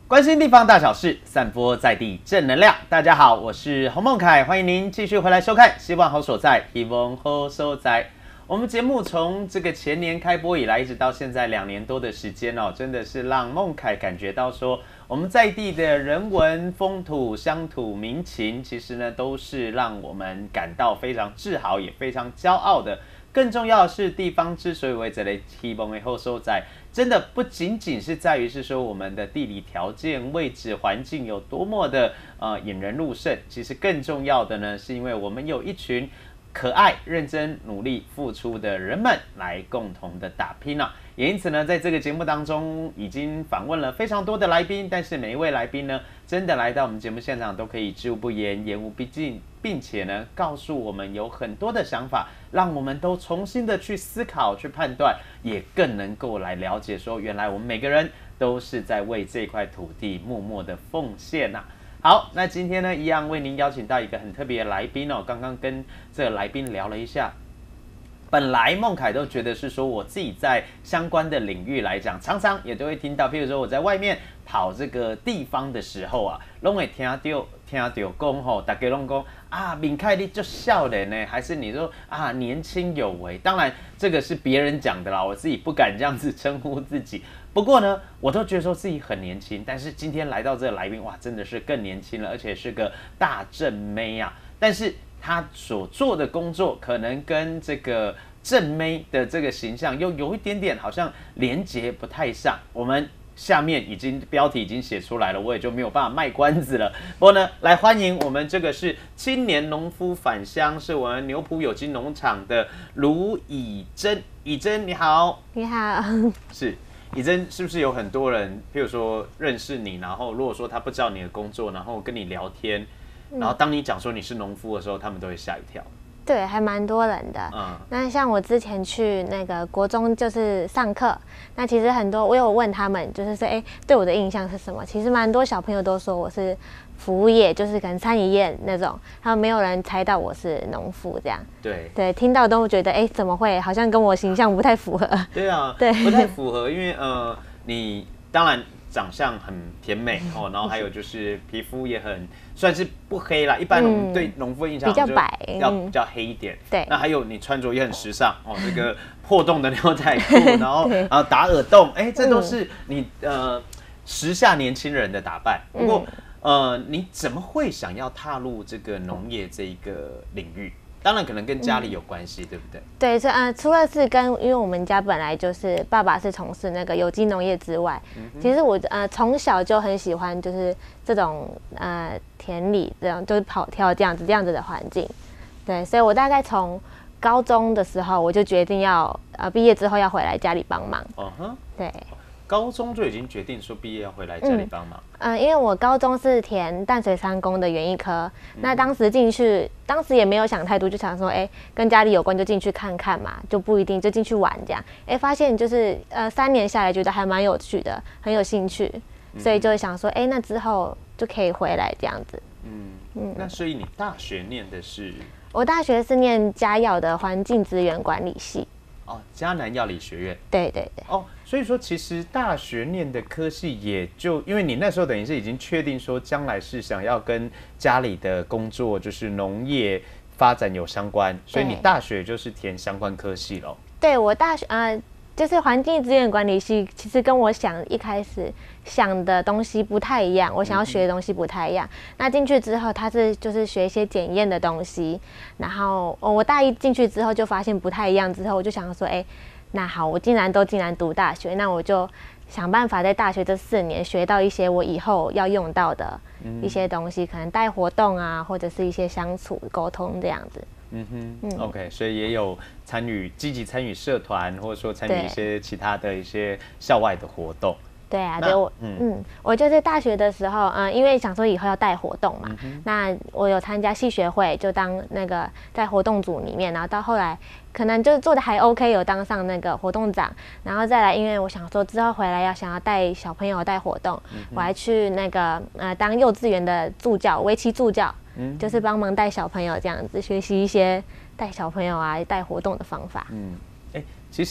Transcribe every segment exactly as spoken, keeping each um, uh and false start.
关心地方大小事，散播在地正能量。大家好，我是洪孟凯，欢迎您继续回来收看《希望好所在》，希望好所在。我们节目从这个前年开播以来，一直到现在两年多的时间哦，真的是让孟凯感觉到说，我们在地的人文、风土、乡土、民情，其实呢都是让我们感到非常自豪，也非常骄傲的。更重要的是，地方之所以为这类希望的好所在，真的不仅仅是在于是说我们的地理条件、位置、环境有多么的呃引人入胜，其实更重要的呢，是因为我们有一群可爱、认真、努力、付出的人们来共同的打拼啊。也因此呢，在这个节目当中，已经访问了非常多的来宾，但是每一位来宾呢，真的来到我们节目现场都可以知无不言，言无不尽，并且呢，告诉我们有很多的想法，让我们都重新的去思考、去判断，也更能够来了解说，原来我们每个人都是在为这块土地默默的奉献呐、啊。好，那今天呢，一样为您邀请到一个很特别的来宾哦。刚刚跟这个来宾聊了一下，本来孟凯都觉得是说我自己在相关的领域来讲，常常也都会听到，譬如说我在外面跑这个地方的时候啊，都会听到听到讲吼，大家拢讲啊，敏凯你就少年呢，还是你说啊年轻有为？当然这个是别人讲的啦，我自己不敢这样子称呼自己。不过呢，我都觉得说自己很年轻，但是今天来到这个来宾，哇，真的是更年轻了，而且是个大正妹啊。但是他所做的工作，可能跟这个正妹的这个形象又有一点点好像连结不太上。我们下面已经标题已经写出来了，我也就没有办法卖关子了。不过呢，来欢迎我们这个是青年农夫返乡，是我们牛埔有机农场的卢以真。以真你好。 你好。 是。以真，是不是有很多人，譬如说认识你，然后如果说他不知道你的工作，然后跟你聊天，然后当你讲说你是农夫的时候，他们都会吓一跳。 对，还蛮多人的。嗯，那像我之前去那个国中就是上课，那其实很多我有问他们，就是说，哎、欸，对我的印象是什么？其实蛮多小朋友都说我是服务业，就是可能餐饮业那种，他们没有人猜到我是农夫这样。 对对， 听到都觉得，哎、欸，怎么会？好像跟我形象不太符合。 对啊，对，不太符合，因为呃，你当然长相很甜美哦，然后还有就是皮肤也很算是不黑啦，一般我们对农夫的印象比较白， 要比较黑一点。 对， 那还有你穿着也很时尚哦，这个破洞的牛仔裤，然后然后打耳洞，哎，这都是你呃时下年轻人的打扮。不过、嗯、呃，你怎么会想要踏入这个农业这一个领域？当然可能跟家里有关系、嗯，对不对？ 对，所以呃，除了是跟，因为我们家本来就是爸爸是从事那个有机农业之外，嗯、其实我呃从小就很喜欢就是这种呃田里这样就是跑跳这样子这样子的环境，对，所以我大概从高中的时候我就决定要呃毕业之后要回来家里帮忙。哦哼，对。 高中就已经决定说毕业要回来家里帮忙。 嗯、呃，因为我高中是填淡水商工的园艺科、嗯，那当时进去，当时也没有想太多，就想说，哎、欸，跟家里有关就进去看看嘛，就不一定就进去玩这样。哎、欸，发现就是呃三年下来觉得还蛮有趣的，很有兴趣，所以就想说，哎、欸，那之后就可以回来这样子。 嗯嗯，那所以你大学念的是？ 我大学是念嘉药的环境资源管理系。 哦，嘉南药理学院。 对对对。 哦，所以说其实大学念的科系也就，因为你那时候等于是已经确定说将来是想要跟家里的工作就是农业发展有相关，所以你大学就是填相关科系咯。 对，我大学呃就是环境资源管理系，其实跟我想一开始想的东西不太一样，我想要学的东西不太一样。嗯、那进去之后，他是就是学一些检验的东西，然后、哦、我大一进去之后就发现不太一样，之后我就想说，哎、欸，那好，我既然都竟然读大学，那我就想办法在大学这四年学到一些我以后要用到的一些东西，嗯、可能带活动啊，或者是一些相处沟通这样子。 嗯哼，嗯 ，OK， 所以也有参与积极参与社团，或者说参与一些其他的一些校外的活动。 对啊，对我，嗯嗯，我就是大学的时候，嗯，因为想说以后要带活动嘛，嗯、那我有参加系学会，就当那个在活动组里面，然后到后来可能就做的还 OK， 有当上那个活动长，然后再来，因为我想说之后回来要想要带小朋友带活动，嗯、我还去那个呃当幼稚园的助教，围棋助教，嗯，就是帮忙带小朋友这样子，学习一些带小朋友啊带活动的方法。 嗯，哎、欸，其实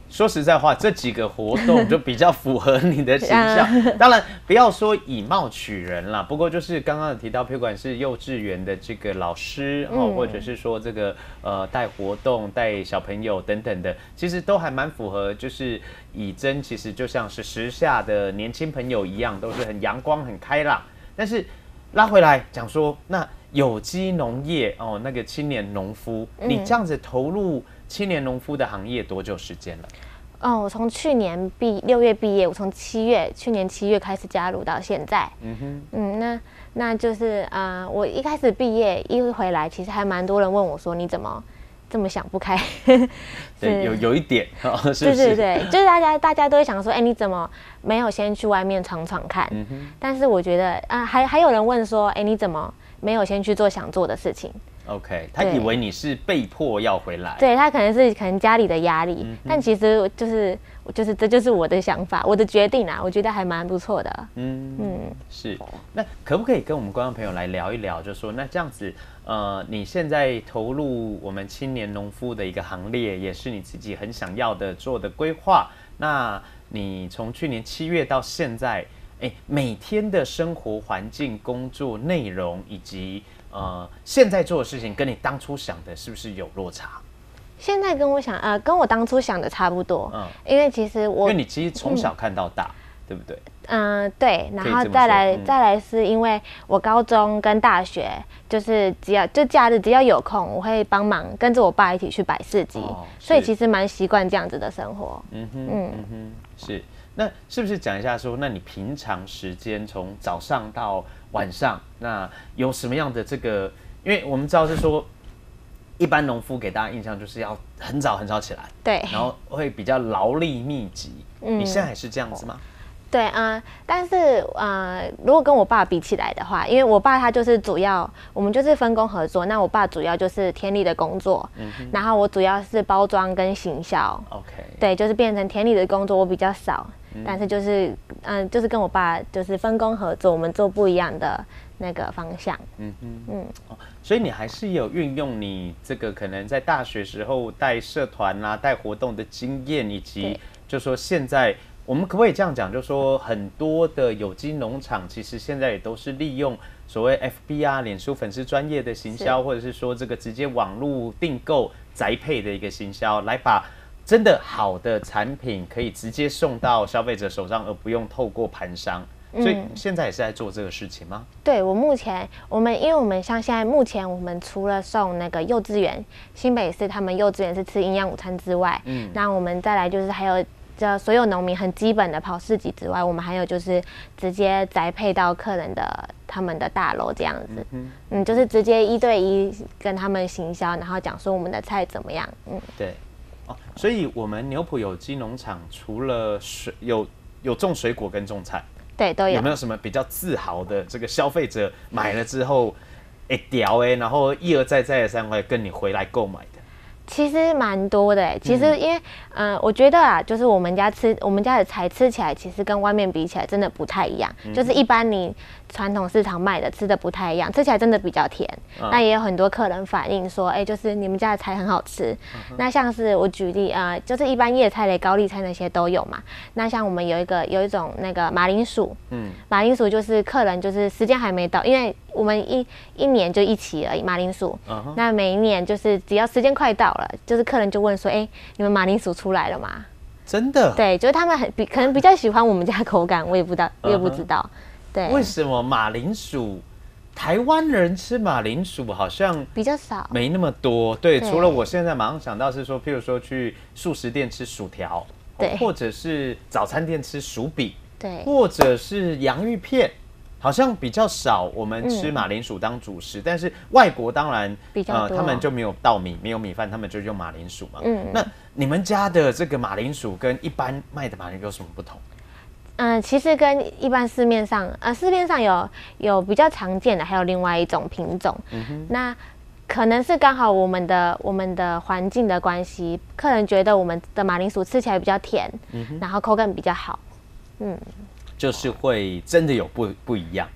说实在话，这几个活动就比较符合你的形象。当然，不要说以貌取人啦，不过就是刚刚有提到，不管是幼稚园的这个老师，嗯、或者是说这个呃带活动、带小朋友等等的，其实都还蛮符合。就是以真其实就像是时下的年轻朋友一样，都是很阳光、很开朗。但是拉回来讲说，那有机农业哦，那个青年农夫，嗯、你这样子投入青年农夫的行业多久时间了？ 哦，我从去年毕六月毕业，我从七月去年七月开始加入到现在。嗯哼，嗯，那那就是呃，我一开始毕业一回来，其实还蛮多人问我说，你怎么这么想不开？ 对，有有一点，哦、是不是？ 对对对，就是大家大家都会想说，哎、欸，你怎么没有先去外面闯闯看？嗯哼，但是我觉得啊、呃，还还有人问说，哎、欸，你怎么没有先去做想做的事情 ？OK， 他以为你是被迫要回来， 对，他可能是可能家里的压力，嗯、但其实就是就是这就是我的想法，我的决定啊，我觉得还蛮不错的。嗯嗯，是。那可不可以跟我们观众朋友来聊一聊，就说那这样子，呃，你现在投入我们青年农夫的一个行列，也是你自己很想要的做的规划。那你从去年七月到现在，哎，每天的生活环境、工作内容以及呃，现在做的事情跟你当初想的是不是有落差？ 现在跟我想，呃，跟我当初想的差不多。嗯，因为其实我， 因为你其实从小看到大，嗯、对不对？ 嗯、呃，对。然后再来，嗯、再来是因为我高中跟大学，就是只要就假日只要有空，我会帮忙跟着我爸一起去摆市集，哦、所以其实蛮习惯这样子的生活。嗯哼，嗯嗯哼，是。那是不是讲一下说，那你平常时间从早上到晚上，那有什么样的这个？因为我们知道是说，一般农夫给大家印象就是要很早很早起来， 对， 然后会比较劳力密集。嗯，你现在还是这样子吗？ 对啊、呃，但是呃，如果跟我爸比起来的话，因为我爸他就是主要，我们就是分工合作。那我爸主要就是田里的工作，嗯、然后我主要是包装跟行销。OK， 对，就是变成田里的工作我比较少，嗯、但是就是嗯、呃，就是跟我爸就是分工合作，我们做不一样的那个方向。嗯嗯嗯、哦，所以你还是有运用你这个可能在大学时候带社团啦、带活动的经验，以及就说现在。我们可不可以这样讲，就是说很多的有机农场其实现在也都是利用所谓 F B 啊、脸书粉丝专业的行销，或者是说这个直接网络订购宅配的一个行销，来把真的好的产品可以直接送到消费者手上，而不用透过盘商。所以现在也是在做这个事情吗？ 对，我目前我们因为我们像现在目前我们除了送那个幼稚园，新北市他们幼稚园是吃营养午餐之外，嗯，那我们再来就是还有。这所有农民很基本的跑市集之外，我们还有就是直接宅配到客人的他们的大楼这样子，嗯, 嗯，就是直接一对一跟他们行销，然后讲说我们的菜怎么样，嗯， 对，哦，所以我们牛埔有机农场除了水有有种水果跟种菜， 对，都有。 有没有什么比较自豪的这个消费者买了之后，哎屌哎，然后一而再再而三会跟你回来购买的？ 其实蛮多的哎，其实因为，嗯、呃，我觉得啊，就是我们家吃我们家的菜吃起来，其实跟外面比起来真的不太一样。嗯、就是一般你传统市场卖的吃的不太一样，吃起来真的比较甜。啊、那也有很多客人反映说，哎、欸，就是你们家的菜很好吃。嗯、那像是我举例啊、呃，就是一般叶菜类、高丽菜那些都有嘛。那像我们有一个有一种那个马铃薯，嗯，马铃薯就是客人就是时间还没到，因为我们一一年就一期而已马铃薯。Uh-huh. 那每一年就是只要时间快到了。就是客人就问说，哎、欸，你们马铃薯出来了吗？ 真的？ 对，就是他们很比可能比较喜欢我们家口感，我也不知道，我也不知道。对， 为什么马铃薯？台湾人吃马铃薯好像比较少， 没那么多。对，除了我现在马上想到是说，譬如说去素食店吃薯条，对，或者是早餐店吃薯饼，对，或者是洋芋片。好像比较少，我们吃马铃薯当主食，嗯、但是外国当然比较多、呃， 他们就没有稻米，没有米饭，他们就用马铃薯嘛。嗯，那你们家的这个马铃薯跟一般卖的马铃薯有什么不同？ 嗯、呃，其实跟一般市面上，呃，市面上有有比较常见的，还有另外一种品种。嗯哼，那可能是刚好我们的我们的环境的关系，客人觉得我们的马铃薯吃起来比较甜，嗯、然后口感比较好。嗯。 就是会真的有不不一样，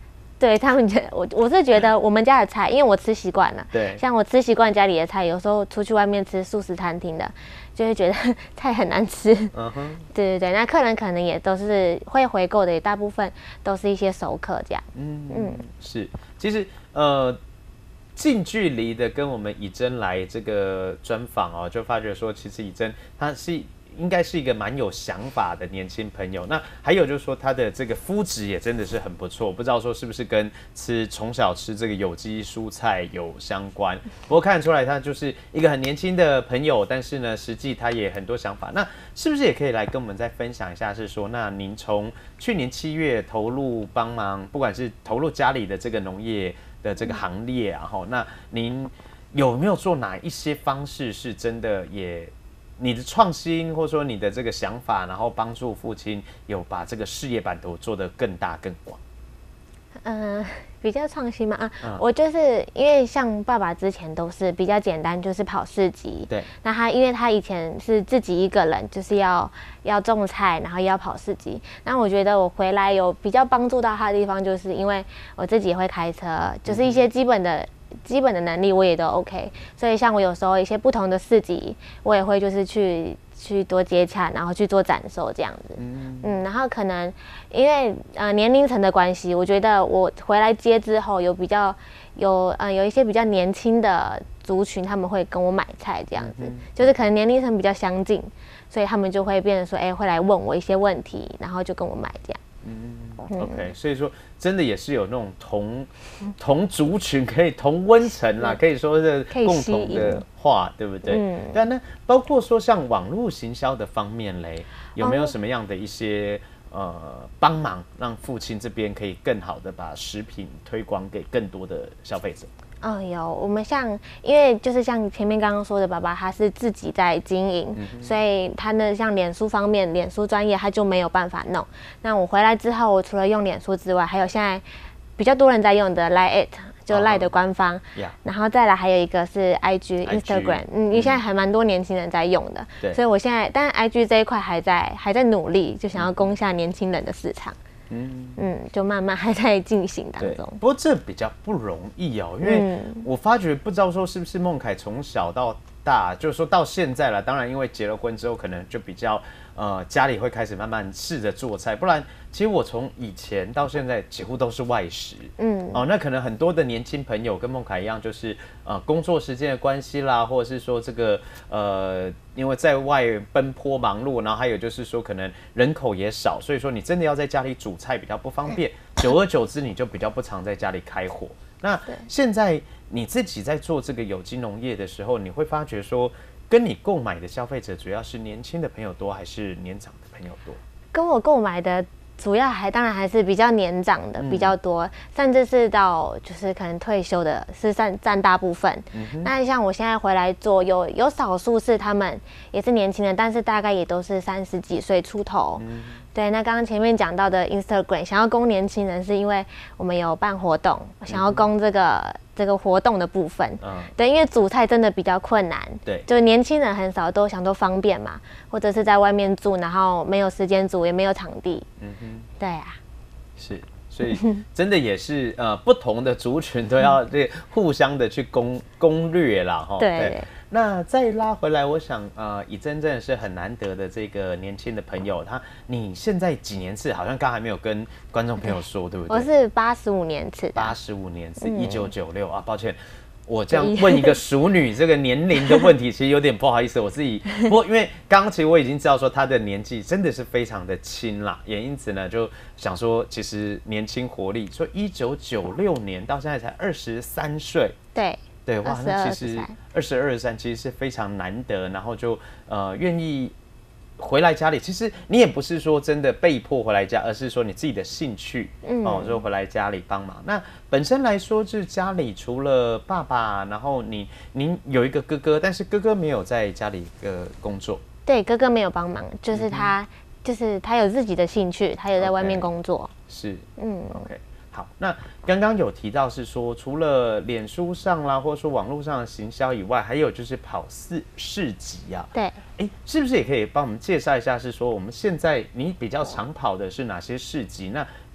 对他们觉我我是觉得我们家的菜，因为我吃习惯了， 对， 像我吃习惯家里的菜，有时候出去外面吃素食餐厅的，就会觉得菜很难吃。嗯哼，对对对，那客人可能也都是会回购的，也大部分都是一些熟客这样。 嗯嗯，是，其实呃。近距离的跟我们以真来这个专访哦，就发觉说，其实以真他是应该是一个蛮有想法的年轻朋友。那还有就是说，他的这个肤质也真的是很不错，不知道说是不是跟吃从小吃这个有机蔬菜有相关。不过看得出来，他就是一个很年轻的朋友，但是呢，实际他也很多想法。那是不是也可以来跟我们再分享一下？是说，那您从去年七月投入帮忙，不管是投入家里的这个农业的这个行列啊，吼，那您有没有做哪一些方式是真的也你的创新，或者说你的这个想法，然后帮助父亲有把这个事业版图做得更大更广？ 嗯，比较创新嘛啊，嗯、我就是因为像爸爸之前都是比较简单，就是跑市集。 对。 那他因为他以前是自己一个人，就是要要种菜，然后也要跑市集。那我觉得我回来有比较帮助到他的地方，就是因为我自己也会开车，就是一些基本的。嗯基本的能力我也都 OK， 所以像我有时候一些不同的市集，我也会就是去去多接洽，然后去做展售这样子。嗯, 嗯然后可能因为呃年龄层的关系，我觉得我回来接之后有比较有呃有一些比较年轻的族群，他们会跟我买菜这样子，嗯、就是可能年龄层比较相近，所以他们就会变成说，哎、欸，会来问我一些问题，然后就跟我买这样。 嗯 ，OK， 所以说真的也是有那种同同族群可以同温层啦，可以说是共同的话，对不对？嗯，但那包括说像网络行销的方面嘞，有没有什么样的一些呃帮忙，让父亲这边可以更好的把食品推广给更多的消费者？ 哦，有我们像，因为就是像前面刚刚说的，爸爸他是自己在经营，嗯、所以他呢像脸书方面，脸书专业他就没有办法弄。那我回来之后，我除了用脸书之外，还有现在比较多人在用的 Line It， 就 Line 的官方， oh, yeah. 然后再来还有一个是 I G、Instagram， 嗯，因为现在还蛮多年轻人在用的，嗯、所以我现在，但是 I G 这一块还在还在努力，就想要攻下年轻人的市场。嗯嗯，就慢慢还在进行当中。 不过这比较不容易哦，因为我发觉不知道说是不是孟凯从小到大，就是说到现在了。当然，因为结了婚之后，可能就比较呃家里会开始慢慢试着做菜。不然，其实我从以前到现在几乎都是外食。嗯，哦，那可能很多的年轻朋友跟孟凯一样，就是呃工作时间的关系啦，或者是说这个呃因为在外奔波忙碌，然后还有就是说可能人口也少，所以说你真的要在家里煮菜比较不方便。久而久之，你就比较不常在家里开火。那现在你自己在做这个有机农业的时候，你会发觉说，跟你购买的消费者主要是年轻的朋友多，还是年长的朋友多？ 跟我购买的主要还当然还是比较年长的比较多，嗯、甚至是到就是可能退休的是占占大部分。嗯、那像我现在回来做，有有少数是他们也是年轻人，但是大概也都是三十几岁出头。嗯对，那刚刚前面讲到的 Instagram 想要供年轻人，是因为我们有办活动，想要供这个、嗯、这个活动的部分。嗯，对，因为煮菜真的比较困难。 对， 就年轻人很少，都想都方便嘛，或者是在外面住，然后没有时间煮，也没有场地。嗯哼，对啊， 是。所以真的也是呃，不同的族群都要这互相的去攻攻略啦，哈。 对。对那再拉回来，我想呃，以真真的是很难得的这个年轻的朋友，他你现在几年次？好像刚还没有跟观众朋友说，对不对？ 我是八十五年次的。 八十五年次，一九九六啊，抱歉。我这样问一个熟女这个年龄的问题，其实有点不好意思，我自己。不过因为刚刚其实我已经知道说她的年纪真的是非常的轻啦，也因此呢就想说，其实年轻活力，说一九九六年到现在才二十三岁， 对对，哇，那其实二十二、二十三其实是非常难得，然后就呃愿意回来家里，其实你也不是说真的被迫回来家，而是说你自己的兴趣，嗯，哦，就回来家里帮忙。那本身来说，就是家里除了爸爸，然后你您有一个哥哥，但是哥哥没有在家里呃工作。 对，哥哥没有帮忙，就是他，嗯、就是他有自己的兴趣，他有在外面工作。 Okay, 是，嗯 ，OK。好，那刚刚有提到是说，除了脸书上啦，或者说网络上的行销以外，还有就是跑市市集啊。 对， 哎，是不是也可以帮我们介绍一下？是说我们现在你比较常跑的是哪些市集？那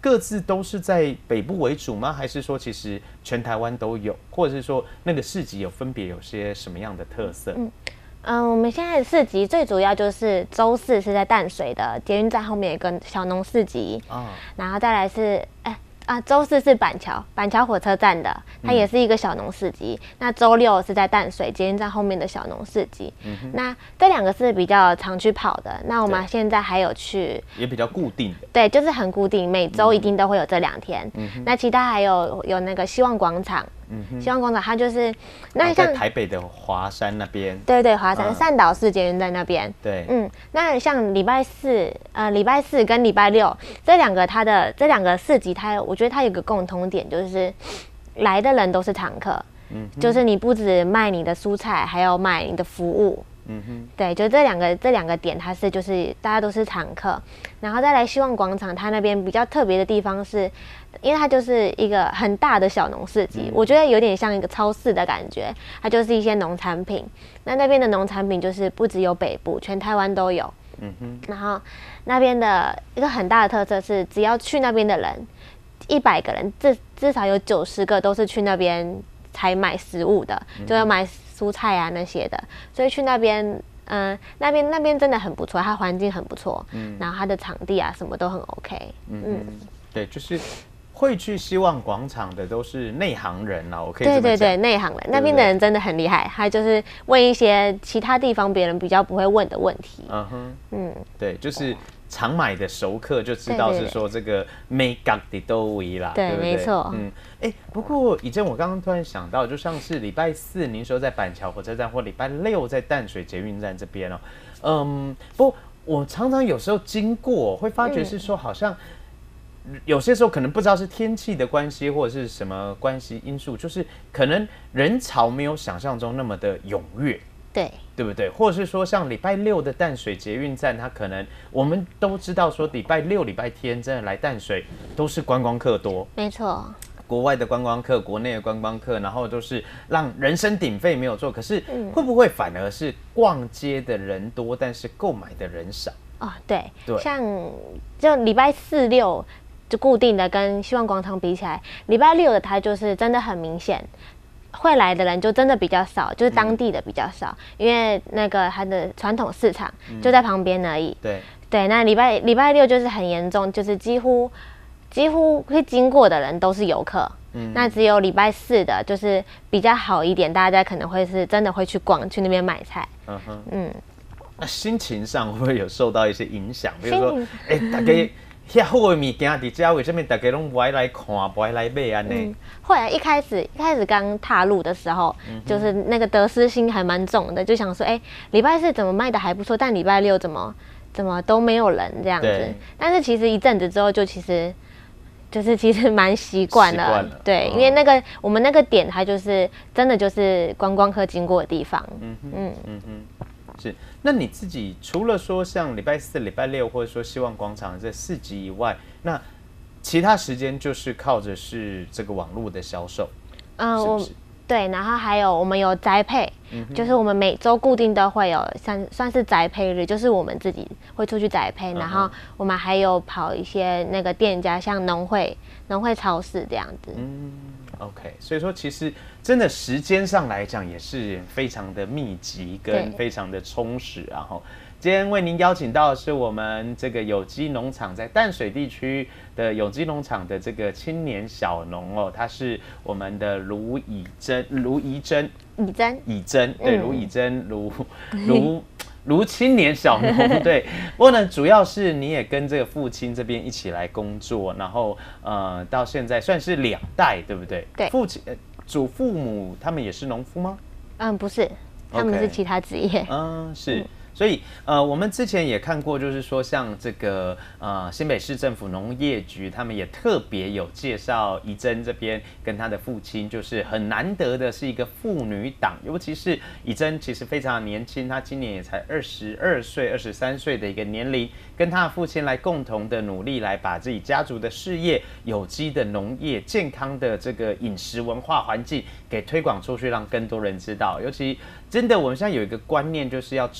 各自都是在北部为主吗？还是说其实全台湾都有，或者是说那个市集有分别有些什么样的特色？ 嗯嗯，我们现在的市集最主要就是周四是在淡水的捷运站后面有个小农市集，哦、然后再来是哎。啊，周四是板桥，板桥火车站的，它也是一个小农市集。嗯、那周六是在淡水捷运站后面的小农市集。嗯、那这两个是比较常去跑的。那我们现在还有去， 也比较固定的。 对，就是很固定，每周一定都会有这两天。嗯、那其他还有有那个希望广场。嗯、希望广场它就是那像、啊、在台北的华山那边， 对对，华山善导市捷运站那边， 对， 嗯，那像礼拜四，呃，礼拜四跟礼拜六这两个，它的这两个市集，它我觉得它有个共同点，就是来的人都是常客，嗯，就是你不只卖你的蔬菜，还要卖你的服务。嗯哼，对，就这两个这两个点，它是就是大家都是常客，然后再来希望广场，它那边比较特别的地方是，因为它就是一个很大的小农市集，嗯、我觉得有点像一个超市的感觉，它就是一些农产品。那那边的农产品就是不只有北部，全台湾都有。嗯哼，然后那边的一个很大的特色是，只要去那边的人，一百个人至至少有九十个都是去那边才买食物的，就要买蔬菜啊那些的，所以去那边，嗯、呃，那边那边真的很不错，它环境很不错，嗯，然后它的场地啊什么都很 OK， 嗯, 嗯对，就是会去希望广场的都是内行人啦，我可以这么讲， 对对对，内行人，那边的人真的很厉害，他就是问一些其他地方别人比较不会问的问题，嗯哼， 嗯，对，就是常买的熟客就知道是说这个美感的都为啦， 对， 对不对？ 没错， 嗯，哎，不过以前我刚刚突然想到，就像是礼拜四您说在板桥火车站，或礼拜六在淡水捷运站这边哦，嗯，不过我常常有时候经过会发觉是说好像。有些时候可能不知道是天气的关系，或者是什么关系因素，就是可能人潮没有想象中那么的踊跃， 对， 对不对？或者是说像礼拜六的淡水捷运站，它可能我们都知道说礼拜六、礼拜天真的来淡水都是观光客多， 没错。 国外的观光客，国内的观光客，然后都是让人声鼎沸，没有错。可是会不会反而是逛街的人多，但是购买的人少？ 哦，对，对，像就礼拜四六。就固定的跟希望广场比起来，礼拜六的它就是真的很明显，会来的人就真的比较少，就是当地的比较少，嗯、因为那个它的传统市场就在旁边而已。嗯、对对，那礼拜礼拜六就是很严重，就是几乎几乎会经过的人都是游客。嗯、那只有礼拜四的就是比较好一点，大家可能会是真的会去逛，去那边买菜。嗯哼，嗯， 那心情上会不会有受到一些影响？比如说，哎、欸，大家。遐好的物件伫遮，为什么大家拢不爱来看，不爱来买安尼？ 后来一开始一开始刚踏入的时候，嗯、就是那个得失心还蛮重的，就想说，哎、欸，礼拜四怎么卖的还不错，但礼拜六怎么怎么都没有人这样子。但是其实一阵子之后，就其实就是其实蛮习惯了，对，哦、因为那个我们那个点，它就是真的就是观光客经过的地方。嗯嗯嗯嗯。是，那你自己除了说像礼拜四、礼拜六，或者说希望广场这四集以外，那其他时间就是靠着是这个网络的销售，嗯，是不是？ 对，然后还有我们有宅配，嗯、就是我们每周固定都会有算算是宅配日，就是我们自己会出去宅配，嗯、然后我们还有跑一些那个店家，像农会、农会超市这样子。嗯 ，OK， 所以说其实真的时间上来讲也是非常的密集跟非常的充实，然后今天为您邀请到的是我们这个有机农场在淡水地区的有机农场的这个青年小农哦，他是我们的卢以珍，卢怡珍， 以珍， 以珍，对，卢以珍，卢卢卢青年小农，对。不过呢，主要是你也跟这个父亲这边一起来工作，然后呃，到现在算是两代，对不对？ 对， 父亲、呃、祖父母他们也是农夫吗？ 嗯，不是，他们是其他职业。 Okay. 嗯，是。嗯，所以，呃，我们之前也看过，就是说，像这个呃新北市政府农业局，他们也特别有介绍怡珍这边跟他的父亲，就是很难得的是一个父女档，尤其是怡珍其实非常的年轻，他今年也才二十二岁、二十三岁的一个年龄，跟他的父亲来共同的努力，来把自己家族的事业、有机的农业、健康的这个饮食文化环境给推广出去，让更多人知道。尤其真的，我们现在有一个观念，就是要吃在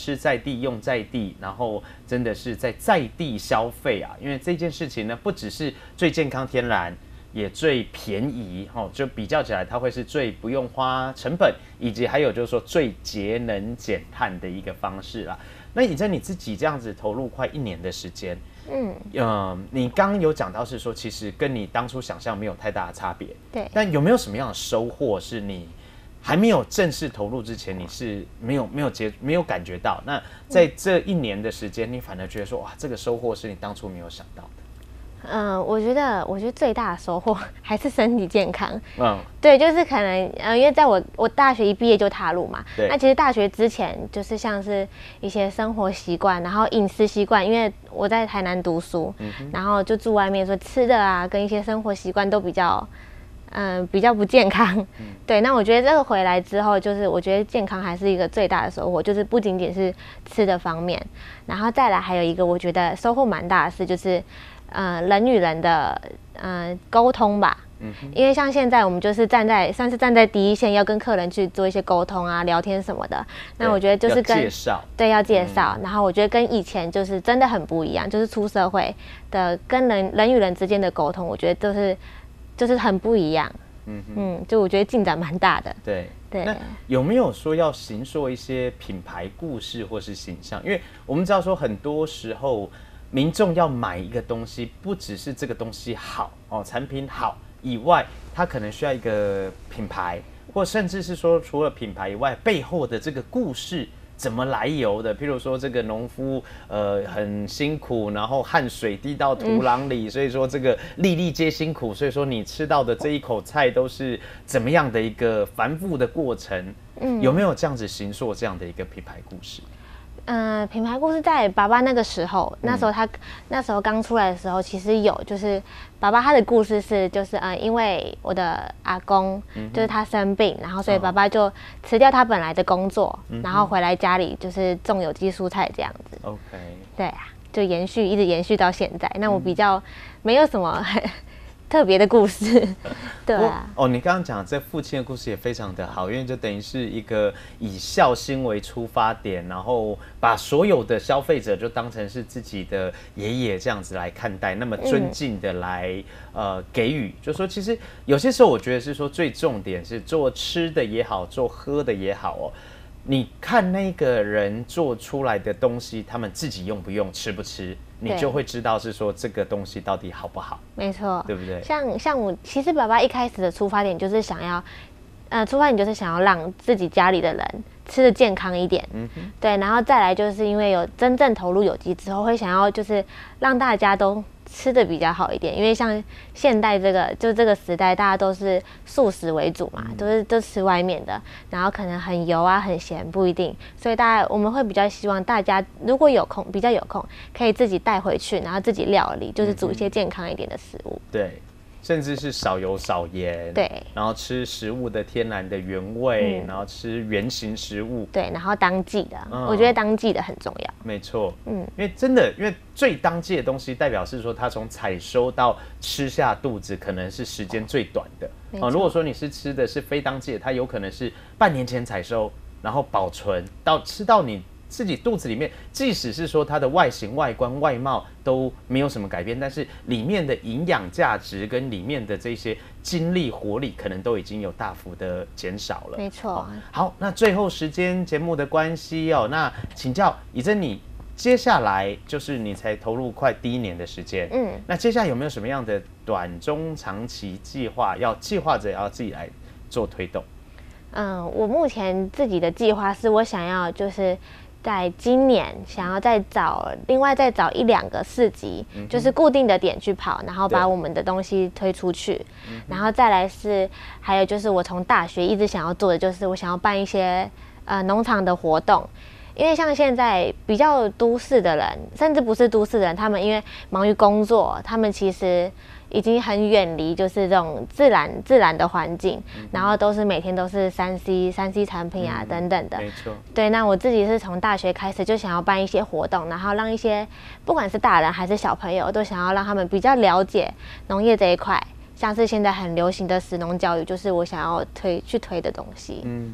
地用在地，然后真的是在在地消费啊，因为这件事情呢，不只是最健康天然，也最便宜，哦，就比较起来，它会是最不用花成本，以及还有就是说最节能减碳的一个方式啦。那以真你自己这样子投入快一年的时间，嗯，呃，你刚刚有讲到是说，其实跟你当初想象没有太大的差别， 对。 但有没有什么样的收获是你还没有正式投入之前，你是没有没有接没有感觉到？那在这一年的时间，你反而觉得说，哇，这个收获是你当初没有想到的。 嗯，我觉得，我觉得最大的收获还是身体健康。 嗯， 对，就是可能，呃，因为在我我大学一毕业就踏入嘛， 对。 那其实大学之前就是像是一些生活习惯，然后饮食习惯，因为我在台南读书，嗯、然后就住外面，所以吃的啊，跟一些生活习惯都比较，嗯、呃，比较不健康。嗯、对，那我觉得这个回来之后，就是我觉得健康还是一个最大的收获，就是不仅仅是吃的方面，然后再来还有一个我觉得收获蛮大的是就是。呃，人与人的呃沟通吧，嗯，因为像现在我们就是站在算是站在第一线，要跟客人去做一些沟通啊、聊天什么的。那我觉得就是跟介绍， 对，要介绍、嗯。然后我觉得跟以前就是真的很不一样，就是出社会的跟人人与人之间的沟通，我觉得都是就是很不一样。嗯嗯，就我觉得进展蛮大的。 对对。 那有没有说要形塑一些品牌故事或是形象？因为我们知道说很多时候。民众要买一个东西，不只是这个东西好哦，产品好以外，它可能需要一个品牌，或甚至是说除了品牌以外，背后的这个故事怎么来由的？譬如说这个农夫呃很辛苦，然后汗水滴到土壤里，嗯、所以说这个粒粒皆辛苦，所以说你吃到的这一口菜都是怎么样的一个繁复的过程？嗯，有没有这样子形塑这样的一个品牌故事？ 嗯、呃，品牌故事在爸爸那个时候，那时候他、嗯、那时候刚出来的时候，其实有就是爸爸他的故事是就是呃，因为我的阿公、嗯、就是他生病，然后所以爸爸就辞掉他本来的工作，嗯、然后回来家里就是种有机蔬菜这样子。 OK， 对啊，就延续一直延续到现在。那我比较没有什么特别的故事，对啊。 哦，你刚刚讲这父亲的故事也非常的好，因为就等于是一个以孝心为出发点，然后把所有的消费者就当成是自己的爷爷这样子来看待，那么尊敬的来、嗯、呃给予，就说其实有些时候我觉得是说最重点是做吃的也好，做喝的也好哦。你看那个人做出来的东西，他们自己用不用、吃不吃，你就会知道是说这个东西到底好不好。 没错， 对不对？ 像像我，其实爸爸一开始的出发点就是想要，呃，出发点就是想要让自己家里的人吃得健康一点，嗯哼，对，然后再来就是因为有真正投入有机之后，会想要就是让大家都吃的比较好一点，因为像现代这个就这个时代，大家都是素食为主嘛，嗯、都是都吃外面的，然后可能很油啊、很咸不一定，所以大家我们会比较希望大家如果有空，比较有空，可以自己带回去，然后自己料理，就是煮一些健康一点的食物。嗯、 对。甚至是少油少盐， 对， 然后吃食物的天然的原味，嗯、然后吃原型食物， 对，然后当季的，嗯、我觉得当季的很重要。 没错，嗯，因为真的，因为最当季的东西，代表是说它从采收到吃下肚子，可能是时间最短的。哦，如果说你是吃的是非当季的，它有可能是半年前采收，然后保存到吃到你自己肚子里面，即使是说它的外形、外观、外貌都没有什么改变，但是里面的营养价值跟里面的这些精力、活力，可能都已经有大幅的减少了。 没错。 哦、好，那最后时间节目的关系哦，那请教以真，你接下来就是你才投入快第一年的时间，嗯，那接下来有没有什么样的短、中、长期计划要计划着要自己来做推动？ 嗯，我目前自己的计划是我想要就是在今年想要再找另外再找一两个市集，嗯、就是固定的点去跑，然后把我们的东西推出去，然后再来是还有就是我从大学一直想要做的就是我想要办一些呃农场的活动。因为像现在比较都市的人，甚至不是都市的人，他们因为忙于工作，他们其实已经很远离就是这种自然自然的环境，嗯、然后都是每天都是三 C 三 C 产品啊、嗯、等等的。 没错。对， 那我自己是从大学开始就想要办一些活动，然后让一些不管是大人还是小朋友，都想要让他们比较了解农业这一块，像是现在很流行的食农教育，就是我想要推去推的东西。嗯。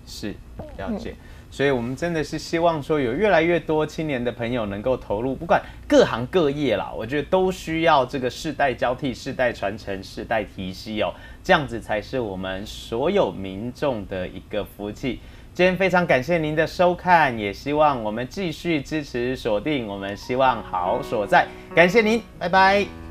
是，了解。嗯，所以我们真的是希望说，有越来越多青年的朋友能够投入，不管各行各业啦，我觉得都需要这个世代交替、世代传承、世代提携哦，这样子才是我们所有民众的一个福气。今天非常感谢您的收看，也希望我们继续支持锁定我们希望好所在，感谢您，拜拜。